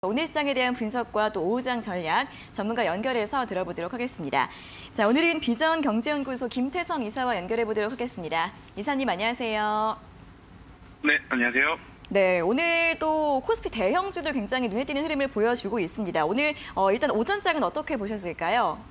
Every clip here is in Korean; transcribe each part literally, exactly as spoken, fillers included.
오늘 시장에 대한 분석과 또 오후장 전략 전문가 연결해서 들어보도록 하겠습니다. 자, 오늘은 비전 경제연구소 김태성 이사와 연결해 보도록 하겠습니다. 이사님 안녕하세요. 네, 안녕하세요. 네, 오늘 또 코스피 대형주들 굉장히 눈에 띄는 흐름을 보여주고 있습니다. 오늘 어, 일단 오전장은 어떻게 보셨을까요?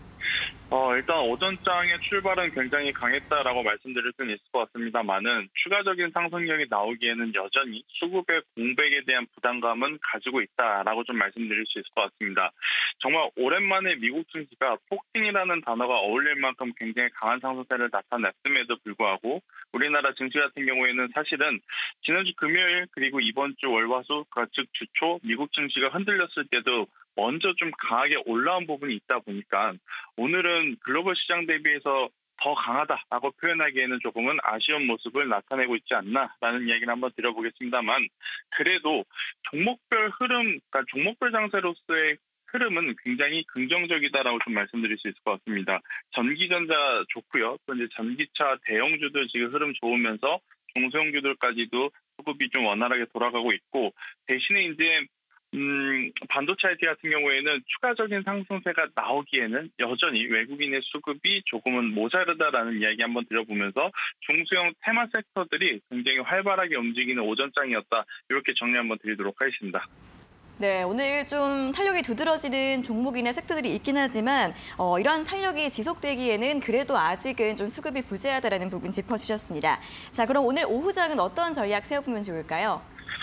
어, 일단 오전장의 출발은 굉장히 강했다라고 말씀드릴 수는 있을 것 같습니다만은 추가적인 상승력이 나오기에는 여전히 수급의 공백에 대한 부담감은 가지고 있다라고 좀 말씀드릴 수 있을 것 같습니다. 정말 오랜만에 미국 증시가 폭등이라는 단어가 어울릴 만큼 굉장히 강한 상승세를 나타냈음에도 불구하고 우리나라 증시 같은 경우에는 사실은 지난주 금요일 그리고 이번 주 월화수 즉 주초 미국 증시가 흔들렸을 때도 먼저 좀 강하게 올라온 부분이 있다 보니까 오늘은 글로벌 시장 대비해서 더 강하다라고 표현하기에는 조금은 아쉬운 모습을 나타내고 있지 않나라는 이야기를 한번 드려보겠습니다만 그래도 종목별 흐름, 그러니까 종목별 장세로서의 흐름은 굉장히 긍정적이다라고 좀 말씀드릴 수 있을 것 같습니다. 전기전자 좋고요. 또 이제 전기차 대형주들 지금 흐름 좋으면서 중소형주들까지도 수급이 좀 원활하게 돌아가고 있고 대신에 이제 음, 반도체 아이티 같은 경우에는 추가적인 상승세가 나오기에는 여전히 외국인의 수급이 조금은 모자르다라는 이야기 한번 드려보면서 중소형 테마 섹터들이 굉장히 활발하게 움직이는 오전장이었다. 이렇게 정리 한번 드리도록 하겠습니다. 네, 오늘 좀 탄력이 두드러지는 종목이나 섹터들이 있긴 하지만 어, 이런 탄력이 지속되기에는 그래도 아직은 좀 수급이 부재하다라는 부분 짚어주셨습니다. 자, 그럼 오늘 오후장은 어떤 전략 세워보면 좋을까요?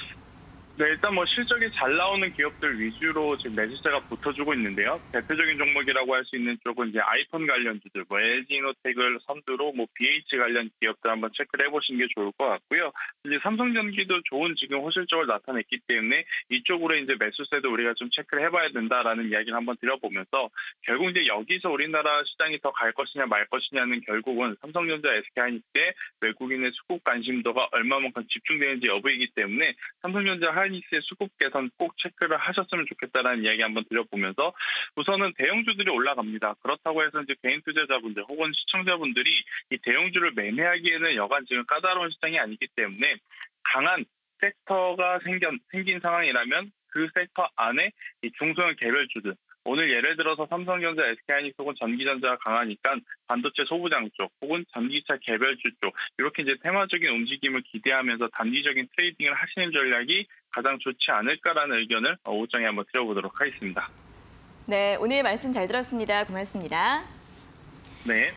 네, 일단 뭐 실적이 잘 나오는 기업들 위주로 지금 매수세가 붙어주고 있는데요. 대표적인 종목이라고 할 수 있는 쪽은 이제 아이폰 관련주들, 뭐 엘지이노텍을 선두로 뭐 비에이치 관련 기업들 한번 체크를 해보시는 게 좋을 것 같고요. 이제 삼성전기도 좋은 지금 호실적을 나타냈기 때문에 이쪽으로 이제 매수세도 우리가 좀 체크를 해봐야 된다라는 이야기를 한번 드려보면서 결국 이제 여기서 우리나라 시장이 더 갈 것이냐 말 것이냐는 결국은 삼성전자, 에스케이하이닉스의 외국인의 수급 관심도가 얼마만큼 집중되는지 여부이기 때문에 삼성전자, 하이닉스의 수급 개선 꼭 체크를 하셨으면 좋겠다라는 이야기 한번 드려보면서 우선은 대형주들이 올라갑니다. 그렇다고 해서 이제 개인 투자자분들 혹은 시청자분들이 이 대형주를 매매하기에는 여간 지금 까다로운 시장이 아니기 때문에 강한 섹터가 생긴, 생긴 상황이라면 그 섹터 안에 이 중소형 개별주들 오늘 예를 들어서 삼성전자, 에스케이하이닉스 혹은 전기전자가 강하니까 반도체 소부장 쪽 혹은 전기차 개별주 쪽 이렇게 이제 테마적인 움직임을 기대하면서 단기적인 트레이딩을 하시는 전략이 가장 좋지 않을까라는 의견을 오후장에 한번 드려보도록 하겠습니다. 네, 오늘 말씀 잘 들었습니다. 고맙습니다. 네.